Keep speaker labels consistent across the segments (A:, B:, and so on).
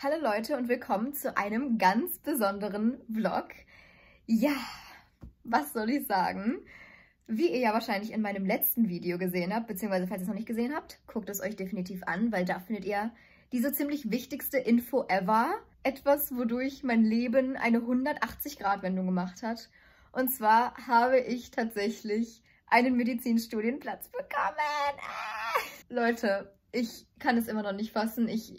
A: Hallo Leute und willkommen zu einem ganz besonderen Vlog. Ja, was soll ich sagen? Wie ihr ja wahrscheinlich in meinem letzten Video gesehen habt, beziehungsweise falls ihr es noch nicht gesehen habt, guckt es euch definitiv an, weil da findet ihr diese ziemlich wichtigste Info ever. Etwas, wodurch mein Leben eine 180-Grad-Wendung gemacht hat. Und zwar habe ich tatsächlich einen Medizinstudienplatz bekommen. Leute, ich kann es immer noch nicht fassen. Ich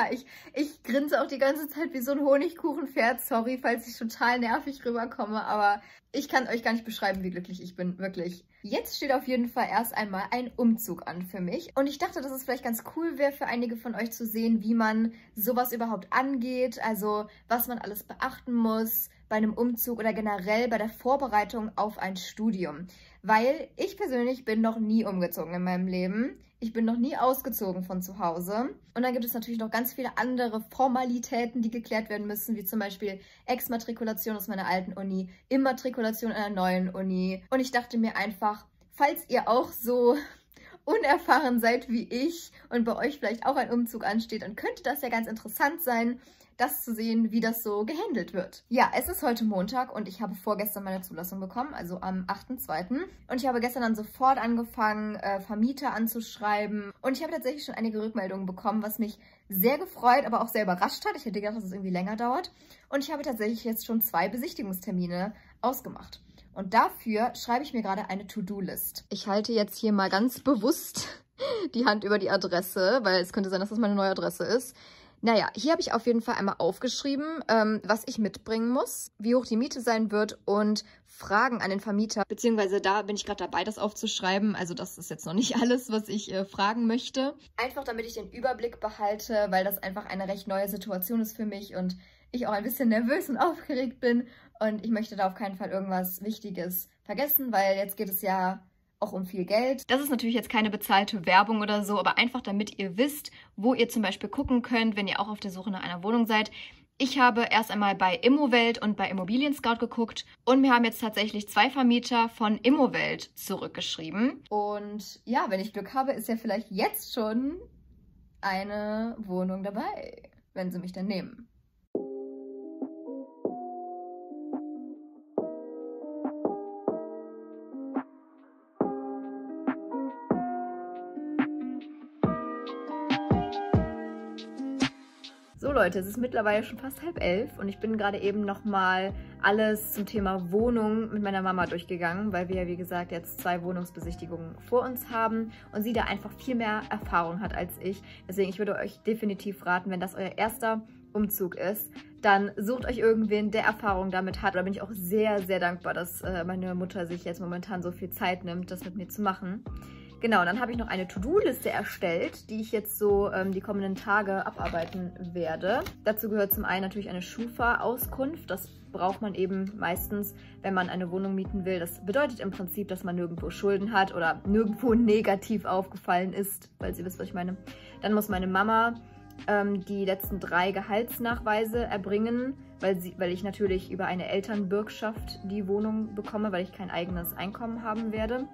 A: grinse auch die ganze Zeit wie so ein Honigkuchenpferd. Sorry, falls ich total nervig rüberkomme, aber ich kann euch gar nicht beschreiben, wie glücklich ich bin, wirklich. Jetzt steht auf jeden Fall erst einmal ein Umzug an für mich. Und ich dachte, dass es vielleicht ganz cool wäre für einige von euch zu sehen, wie man sowas überhaupt angeht. Also, was man alles beachten muss bei einem Umzug oder generell bei der Vorbereitung auf ein Studium. Weil ich persönlich bin noch nie umgezogen in meinem Leben. Ich bin noch nie ausgezogen von zu Hause. Und dann gibt es natürlich noch ganz viele andere Formalitäten, die geklärt werden müssen, wie zum Beispiel Exmatrikulation aus meiner alten Uni, Immatrikulation in einer neuen Uni. Und ich dachte mir einfach, falls ihr auch so unerfahren seid wie ich und bei euch vielleicht auch ein Umzug ansteht, dann könnte das ja ganz interessant sein, das zu sehen, wie das so gehandelt wird. Ja, es ist heute Montag und ich habe vorgestern meine Zulassung bekommen, also am 8.2. Und ich habe gestern dann sofort angefangen, Vermieter anzuschreiben. Und ich habe tatsächlich schon einige Rückmeldungen bekommen, was mich sehr gefreut, aber auch sehr überrascht hat. Ich hätte gedacht, dass es irgendwie länger dauert. Und ich habe tatsächlich jetzt schon 2 Besichtigungstermine ausgemacht. Und dafür schreibe ich mir gerade eine To-Do-List. Ich halte jetzt hier mal ganz bewusst die Hand über die Adresse, weil es könnte sein, dass das meine neue Adresse ist. Naja, hier habe ich auf jeden Fall einmal aufgeschrieben, was ich mitbringen muss, wie hoch die Miete sein wird und Fragen an den Vermieter. Beziehungsweise da bin ich gerade dabei, das aufzuschreiben. Also das ist jetzt noch nicht alles, was ich fragen möchte. Einfach damit ich den Überblick behalte, weil das einfach eine recht neue Situation ist für mich und ich auch ein bisschen nervös und aufgeregt bin. Und ich möchte da auf keinen Fall irgendwas Wichtiges vergessen, weil jetzt geht es ja auch um viel Geld. Das ist natürlich jetzt keine bezahlte Werbung oder so, aber einfach damit ihr wisst, wo ihr zum Beispiel gucken könnt, wenn ihr auch auf der Suche nach einer Wohnung seid. Ich habe erst einmal bei Immowelt und bei Immobilien Scout geguckt und mir haben jetzt tatsächlich 2 Vermieter von Immowelt zurückgeschrieben. Und ja, wenn ich Glück habe, ist ja vielleicht jetzt schon eine Wohnung dabei, wenn sie mich dann nehmen. So Leute, es ist mittlerweile schon fast 10:30 und ich bin gerade eben nochmal alles zum Thema Wohnung mit meiner Mama durchgegangen, weil wir ja wie gesagt jetzt 2 Wohnungsbesichtigungen vor uns haben und sie da einfach viel mehr Erfahrung hat als ich. Deswegen, ich würde euch definitiv raten, wenn das euer erster Umzug ist, dann sucht euch irgendwen, der Erfahrung damit hat. Da bin ich auch sehr, sehr dankbar, dass meine Mutter sich jetzt momentan so viel Zeit nimmt, das mit mir zu machen. Genau, und dann habe ich noch eine To-Do-Liste erstellt, die ich jetzt so die kommenden Tage abarbeiten werde. Dazu gehört zum einen natürlich eine Schufa-Auskunft. Das braucht man eben meistens, wenn man eine Wohnung mieten will. Das bedeutet im Prinzip, dass man nirgendwo Schulden hat oder nirgendwo negativ aufgefallen ist, weil ihr wisst, was ich meine. Dann muss meine Mama die letzten 3 Gehaltsnachweise erbringen, weil ich natürlich über eine Elternbürgschaft die Wohnung bekomme, weil ich kein eigenes Einkommen haben werde.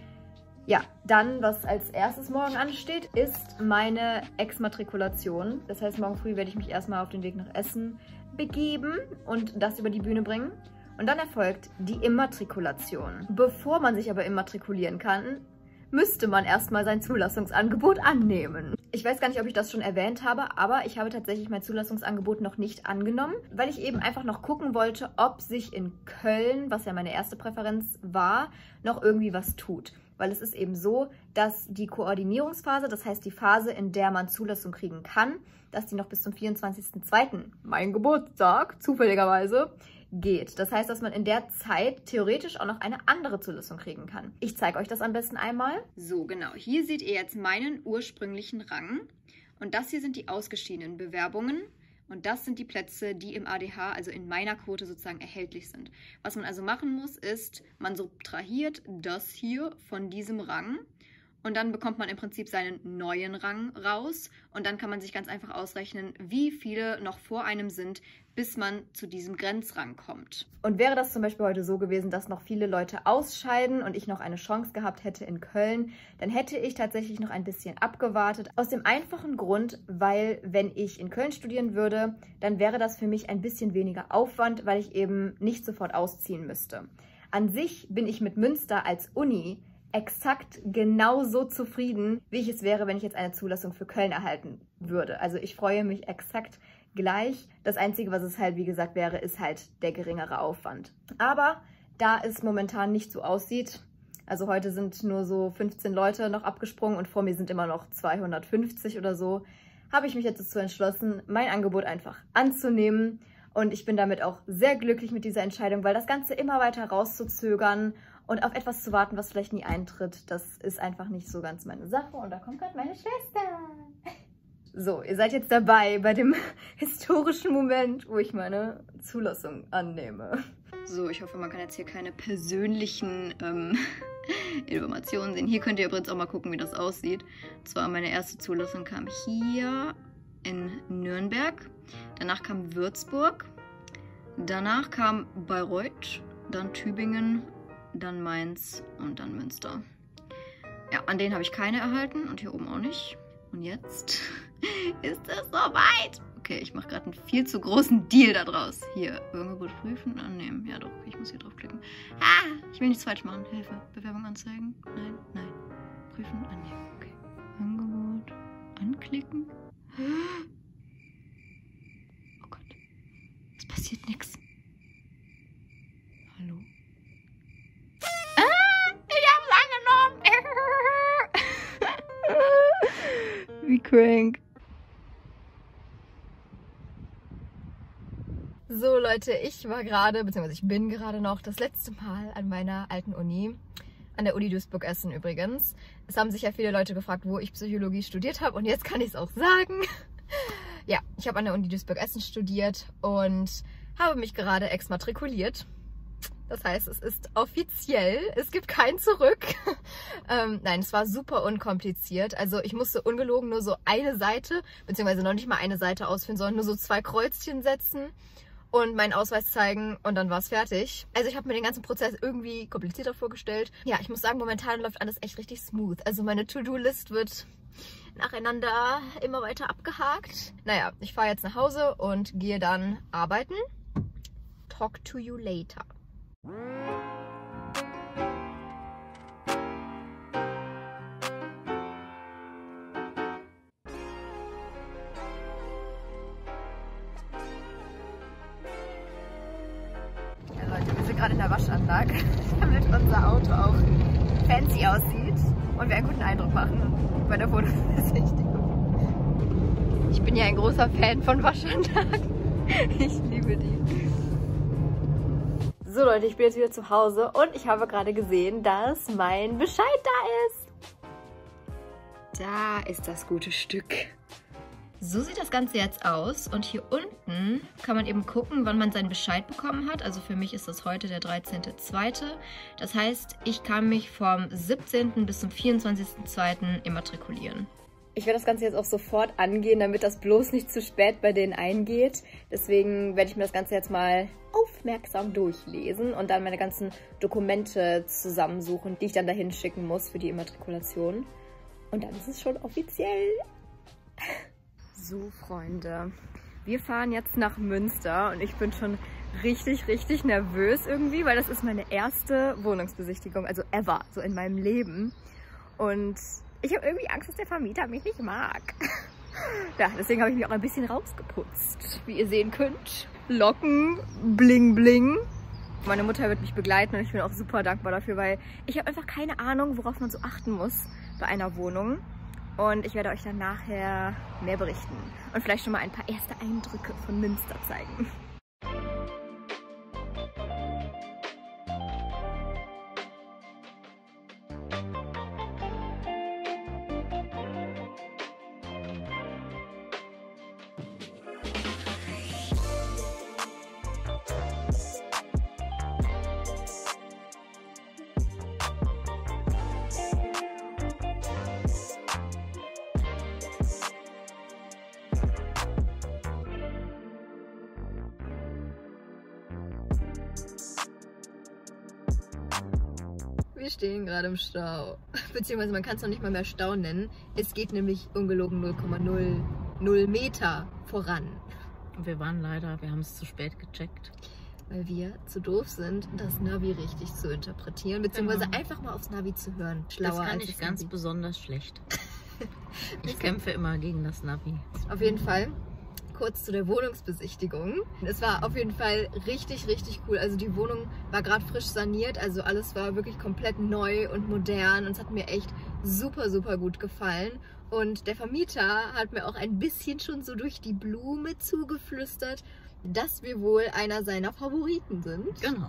A: Ja, dann, was als erstes morgen ansteht, ist meine Exmatrikulation. Das heißt, morgen früh werde ich mich erstmal auf den Weg nach Essen begeben und das über die Bühne bringen. Und dann erfolgt die Immatrikulation. Bevor man sich aber immatrikulieren kann, müsste man erstmal sein Zulassungsangebot annehmen. Ich weiß gar nicht, ob ich das schon erwähnt habe, aber ich habe tatsächlich mein Zulassungsangebot noch nicht angenommen, weil ich eben einfach noch gucken wollte, ob sich in Köln, was ja meine erste Präferenz war, noch irgendwie was tut. Weil es ist eben so, dass die Koordinierungsphase, das heißt die Phase, in der man Zulassung kriegen kann, dass die noch bis zum 24.02., mein Geburtstag, zufälligerweise, geht. Das heißt, dass man in der Zeit theoretisch auch noch eine andere Zulassung kriegen kann. Ich zeige euch das am besten einmal. So, genau. Hier seht ihr jetzt meinen ursprünglichen Rang. Und das hier sind die ausgeschiedenen Bewerbungen. Und das sind die Plätze, die im ADH, also in meiner Quote sozusagen erhältlich sind. Was man also machen muss, ist, man subtrahiert das hier von diesem Rang Und dann bekommt man im Prinzip seinen neuen Rang raus. Und dann kann man sich ganz einfach ausrechnen, wie viele noch vor einem sind, bis man zu diesem Grenzrang kommt. Und wäre das zum Beispiel heute so gewesen, dass noch viele Leute ausscheiden und ich noch eine Chance gehabt hätte in Köln, dann hätte ich tatsächlich noch ein bisschen abgewartet. Aus dem einfachen Grund, weil wenn ich in Köln studieren würde, dann wäre das für mich ein bisschen weniger Aufwand, weil ich eben nicht sofort ausziehen müsste. An sich bin ich mit Münster als Uni exakt genauso zufrieden, wie ich es wäre, wenn ich jetzt eine Zulassung für Köln erhalten würde. Also ich freue mich exakt gleich. Das Einzige, was es halt, wie gesagt, wäre, ist halt der geringere Aufwand. Aber da es momentan nicht so aussieht, also heute sind nur so 15 Leute noch abgesprungen und vor mir sind immer noch 250 oder so, habe ich mich jetzt dazu entschlossen, mein Angebot einfach anzunehmen. Und ich bin damit auch sehr glücklich mit dieser Entscheidung, weil das Ganze immer weiter rauszuzögern und auf etwas zu warten, was vielleicht nie eintritt, das ist einfach nicht so ganz meine Sache. Und da kommt gerade meine Schwester. So, ihr seid jetzt dabei bei dem historischen Moment, wo ich meine Zulassung annehme. So, ich hoffe, man kann jetzt hier keine persönlichen Informationen sehen. Hier könnt ihr übrigens auch mal gucken, wie das aussieht. Und zwar meine erste Zulassung kam hier in Nürnberg. Danach kam Würzburg. Danach kam Bayreuth, dann Tübingen, dann Mainz und dann Münster. Ja, an denen habe ich keine erhalten und hier oben auch nicht. Und jetzt ist es soweit. Okay, ich mache gerade einen viel zu großen Deal daraus. Hier, Angebot prüfen, annehmen. Ja doch, ich muss hier draufklicken. Ah, ich will nichts falsch machen. Hilfe, Bewerbung anzeigen. Nein, nein. Prüfen, annehmen. Okay. Angebot anklicken. Oh Gott. Es passiert nichts. Hallo? Wie crank. So Leute, ich war gerade, beziehungsweise ich bin gerade noch das letzte Mal an meiner alten Uni, an der Uni Duisburg-Essen übrigens. Es haben sich ja viele Leute gefragt, wo ich Psychologie studiert habe und jetzt kann ich es auch sagen. Ja, ich habe an der Uni Duisburg-Essen studiert und habe mich gerade exmatrikuliert. Das heißt, es ist offiziell, es gibt kein Zurück. Nein, es war super unkompliziert. Also ich musste ungelogen nur so eine Seite, beziehungsweise noch nicht mal eine Seite ausfüllen, sondern nur so 2 Kreuzchen setzen und meinen Ausweis zeigen und dann war es fertig. Also ich habe mir den ganzen Prozess irgendwie komplizierter vorgestellt. Ja, ich muss sagen, momentan läuft alles echt richtig smooth. Also meine To-Do-List wird nacheinander immer weiter abgehakt. Naja, ich fahre jetzt nach Hause und gehe dann arbeiten. Talk to you later. Ja Leute, wir sind gerade in der Waschanlage, damit unser Auto auch fancy aussieht und wir einen guten Eindruck machen bei der Fotobesichtigung. Ich bin ja ein großer Fan von Waschanlagen. Ich liebe die. So Leute, ich bin jetzt wieder zu Hause und ich habe gerade gesehen, dass mein Bescheid da ist. Da ist das gute Stück. So sieht das Ganze jetzt aus und hier unten kann man eben gucken, wann man seinen Bescheid bekommen hat. Also für mich ist das heute der 13.02. Das heißt, ich kann mich vom 17. bis zum 24.02. immatrikulieren. Ich werde das Ganze jetzt auch sofort angehen, damit das bloß nicht zu spät bei denen eingeht. Deswegen werde ich mir das Ganze jetzt mal aufmerksam durchlesen und dann meine ganzen Dokumente zusammensuchen, die ich dann dahin schicken muss für die Immatrikulation. Und dann ist es schon offiziell. So, Freunde, wir fahren jetzt nach Münster und ich bin schon richtig nervös irgendwie, weil das ist meine erste Wohnungsbesichtigung, also ever, so in meinem Leben. Und ich habe irgendwie Angst, dass der Vermieter mich nicht mag. Ja, deswegen habe ich mich auch ein bisschen rausgeputzt. Wie ihr sehen könnt, Locken, bling bling. Meine Mutter wird mich begleiten und ich bin auch super dankbar dafür, weil ich habe einfach keine Ahnung, worauf man so achten muss bei einer Wohnung. Und ich werde euch dann nachher mehr berichten und vielleicht schon mal ein paar erste Eindrücke von Münster zeigen. Wir stehen gerade im Stau. Beziehungsweise man kann es noch nicht mal mehr Stau nennen. Es geht nämlich ungelogen 0,00 Meter voran.
B: Und wir haben es zu spät gecheckt.
A: Weil wir zu doof sind, das Navi richtig zu interpretieren. Beziehungsweise einfach mal aufs Navi zu hören.
B: Schlauer das kann ich ganz besonders schlecht. Ich kämpfe immer gegen das Navi.
A: Auf jeden Fall. Kurz zu der Wohnungsbesichtigung. Es war auf jeden Fall richtig, richtig cool. Also die Wohnung war gerade frisch saniert, also alles war wirklich komplett neu und modern und es hat mir echt super, super gut gefallen. Und der Vermieter hat mir auch ein bisschen schon so durch die Blume zugeflüstert, dass wir wohl einer seiner Favoriten sind.
B: Genau.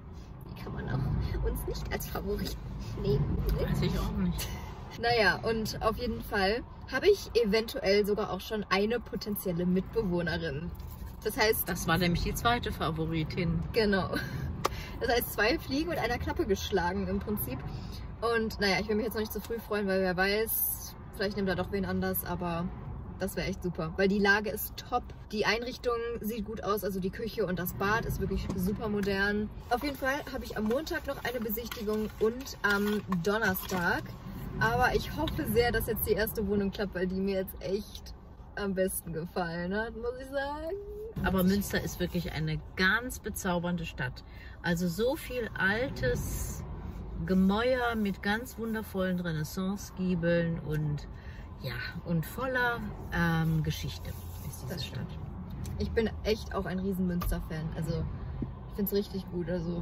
A: Die kann man auch uns nicht als Favoriten nehmen.
B: Weiß ich auch nicht.
A: Naja, und auf jeden Fall habe ich eventuell sogar auch schon eine potenzielle Mitbewohnerin. Das heißt...
B: Das war nämlich die zweite Favoritin.
A: Genau. Das heißt, 2 Fliegen mit einer Klappe geschlagen im Prinzip. Und naja, ich will mich jetzt noch nicht zu früh freuen, weil wer weiß, vielleicht nimmt er doch wen anders, aber das wäre echt super. Weil die Lage ist top, die Einrichtung sieht gut aus, also die Küche und das Bad ist wirklich super modern. Auf jeden Fall habe ich am Montag noch eine Besichtigung und am Donnerstag. Aber ich hoffe sehr, dass jetzt die erste Wohnung klappt, weil die mir jetzt echt am besten gefallen hat, muss ich sagen.
B: Aber Münster ist wirklich eine ganz bezaubernde Stadt. Also so viel altes Gemäuer mit ganz wundervollen Renaissance-Giebeln und ja, und voller Geschichte ist diese Stadt.
A: Ich bin echt auch ein riesen Münster-Fan. Also ich finde es richtig gut. Also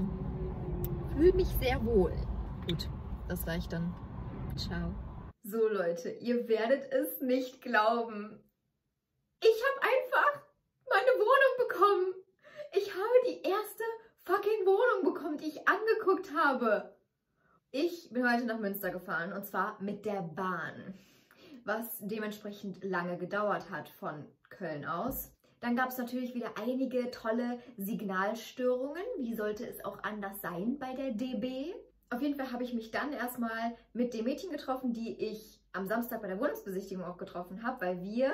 A: fühle mich sehr wohl. Gut, das reicht dann. Ciao. So Leute, ihr werdet es nicht glauben. Ich habe einfach meine Wohnung bekommen. Ich habe die erste fucking Wohnung bekommen, die ich angeguckt habe. Ich bin heute nach Münster gefahren und zwar mit der Bahn, was dementsprechend lange gedauert hat von Köln aus. Dann gab es natürlich wieder einige tolle Signalstörungen. Wie sollte es auch anders sein bei der DB? Auf jeden Fall habe ich mich dann erstmal mit dem Mädchen getroffen, die ich am Samstag bei der Wohnungsbesichtigung auch getroffen habe, weil wir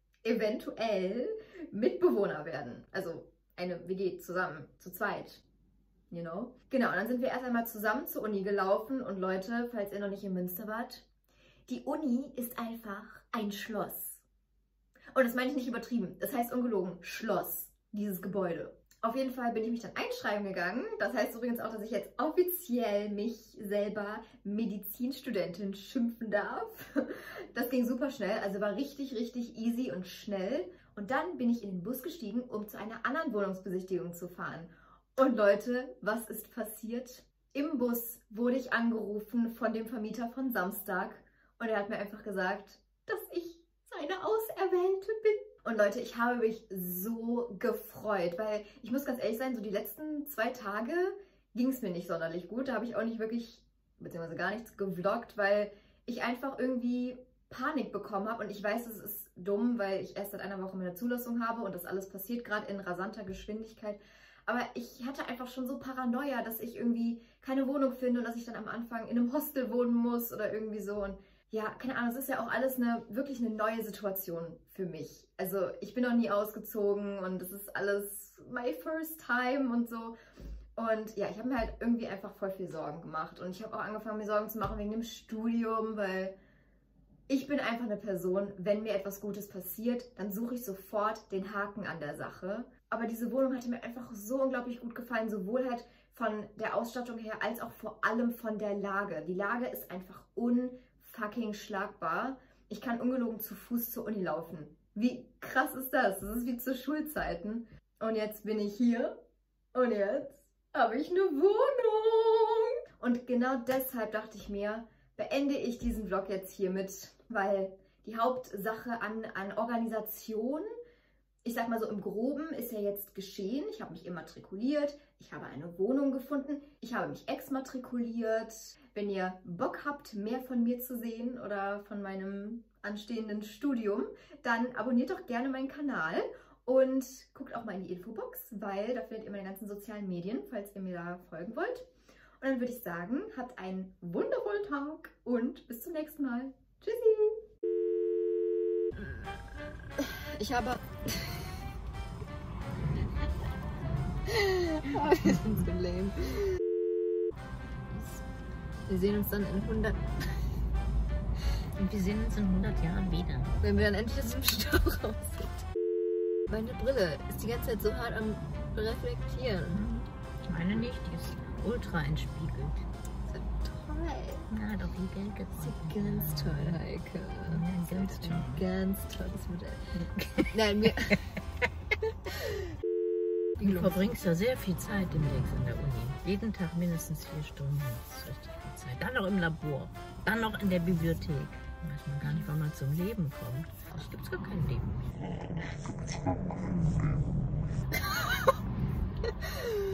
A: eventuell Mitbewohner werden. Also eine WG zusammen, zu zweit. You know? Genau, und dann sind wir erst einmal zusammen zur Uni gelaufen und Leute, falls ihr noch nicht in Münster wart, die Uni ist einfach ein Schloss. Und das meine ich nicht übertrieben, das heißt ungelogen, Schloss, dieses Gebäude. Auf jeden Fall bin ich mich dann einschreiben gegangen. Das heißt übrigens auch, dass ich jetzt offiziell mich selber Medizinstudentin schimpfen darf. Das ging super schnell, also war richtig, richtig easy und schnell. Und dann bin ich in den Bus gestiegen, um zu einer anderen Wohnungsbesichtigung zu fahren. Und Leute, was ist passiert? Im Bus wurde ich angerufen von dem Vermieter von Samstag und er hat mir einfach gesagt, dass ich seine Auserwählte bin. Und Leute, ich habe mich so gefreut, weil ich muss ganz ehrlich sein, so die letzten 2 Tage ging es mir nicht sonderlich gut. Da habe ich auch nicht wirklich, beziehungsweise gar nichts gevloggt, weil ich einfach irgendwie Panik bekommen habe. Und ich weiß, es ist dumm, weil ich erst seit einer Woche meine Zulassung habe und das alles passiert gerade in rasanter Geschwindigkeit. Aber ich hatte einfach schon so Paranoia, dass ich irgendwie keine Wohnung finde und dass ich dann am Anfang in einem Hostel wohnen muss oder irgendwie so. Und ja, keine Ahnung, es ist ja auch alles wirklich eine neue Situation für mich. Also ich bin noch nie ausgezogen und es ist alles my first time und so. Und ja, ich habe mir halt irgendwie einfach voll viel Sorgen gemacht. Und ich habe auch angefangen, mir Sorgen zu machen wegen dem Studium, weil ich bin einfach eine Person, wenn mir etwas Gutes passiert, dann suche ich sofort den Haken an der Sache. Aber diese Wohnung hatte mir einfach so unglaublich gut gefallen, sowohl halt von der Ausstattung her, als auch vor allem von der Lage. Die Lage ist einfach unfucking schlagbar. Ich kann ungelogen zu Fuß zur Uni laufen. Wie krass ist das? Das ist wie zu Schulzeiten. Und jetzt bin ich hier und jetzt habe ich eine Wohnung. Und genau deshalb dachte ich mir, beende ich diesen Vlog jetzt hiermit, weil die Hauptsache an Organisation, ich sag mal so im Groben, ist ja jetzt geschehen. Ich habe mich immatrikuliert, ich habe eine Wohnung gefunden, ich habe mich exmatrikuliert. Wenn ihr Bock habt, mehr von mir zu sehen oder von meinem anstehenden Studium, dann abonniert doch gerne meinen Kanal und guckt auch mal in die Infobox, weil da findet ihr meine ganzen sozialen Medien, falls ihr mir da folgen wollt. Und dann würde ich sagen, habt einen wundervollen Tag und bis zum nächsten Mal. Tschüssi! Ich habe... Wir sind so lame. Wir sehen uns dann in 100...
B: Und wir sehen uns in 100 Jahren wieder.
A: Wenn wir dann endlich aus dem Stau raus sind. Meine Brille ist die ganze Zeit so hart am Reflektieren.
B: Meine nicht, die ist ultra entspiegelt.
A: Das ist toll.
B: Na, hat auch viel Geld
A: Das ist
B: gekostet.
A: ganz toll, Heike.
B: Ja, ganz
A: Das ist
B: toll.
A: ein ganz tolles Modell. Nein, mir...
B: Du verbringst ja sehr viel Zeit demnächst an der Uni. Jeden Tag mindestens 4 Stunden. Das ist richtig viel Zeit. Dann noch im Labor. Dann noch in der Bibliothek. Weiß man gar nicht, wann man zum Leben kommt. Es gibt gar kein Leben mehr.